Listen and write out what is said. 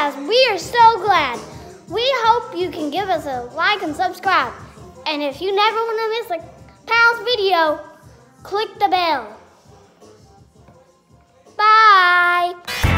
Yes, we are so glad. We hope you can give us a like and subscribe. And if you never want to miss a Pals video, click the bell. Bye.